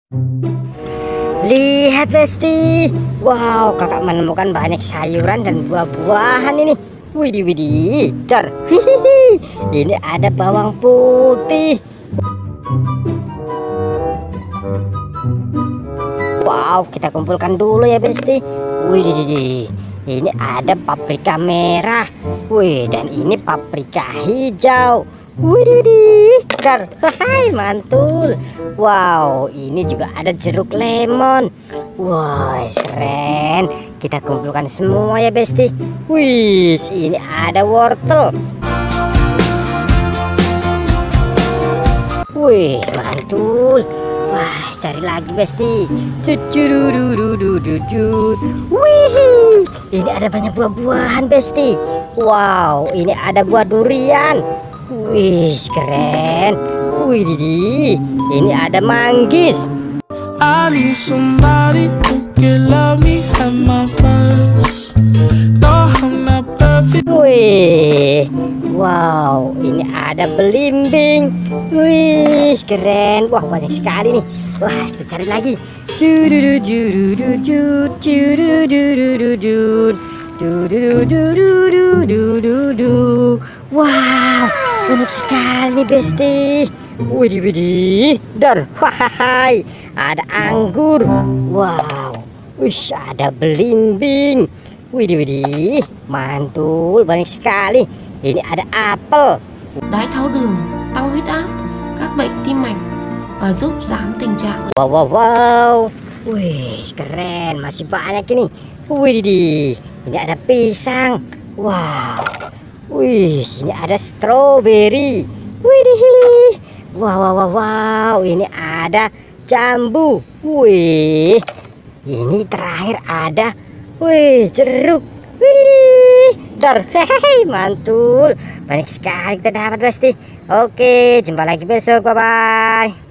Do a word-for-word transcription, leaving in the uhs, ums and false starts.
Lihat Besti, wow kakak menemukan banyak sayuran dan buah-buahan ini. Widih widih, dar, hihihi. Ini ada bawang putih. Wow, kita kumpulkan dulu ya Besti. Widih, ini ada paprika merah. Wih, dan ini paprika hijau. Widih, widih, dar, hai mantul. Wow, ini juga ada jeruk lemon. Wah, keren. Kita kumpulkan semua ya Besti. Wih, ini ada wortel. Wih, mantul. Wah, cari lagi Besti. Cucurududududud. Wih, ini ada banyak buah-buahan Besti. Wow, ini ada buah durian. Wih, keren. Wih, Didi, ini ada manggis. I need somebody who can love me at my worst. No, I'm not perfect. Wih, wow, ini ada belimbing. Wih, keren. Wah, banyak sekali nih. Wah, kita cari lagi. Dududududududud, dudududududud, dududududududud. Wow, banyak sekali nih Besti. Widih widih, dar, wahai, ada anggur. Wow, wish, ada belimbing. Widih widih, mantul, banyak sekali. Ini ada apel. Đái tháo đường, tăng huyết áp, các bệnh tim mạch và giúp giảm tình trạng. Wow wow wow, wih keren, masih banyak ini. Widih, ini ada pisang. Wow, wih, ini ada stroberi. Widih, wow wow wow wow, ini ada jambu. Wih, ini terakhir ada, wih, jeruk. Wih, dar, hehehe, mantul. Banyak sekali kita dapat Besti. Oke, jumpa lagi besok. Bye bye.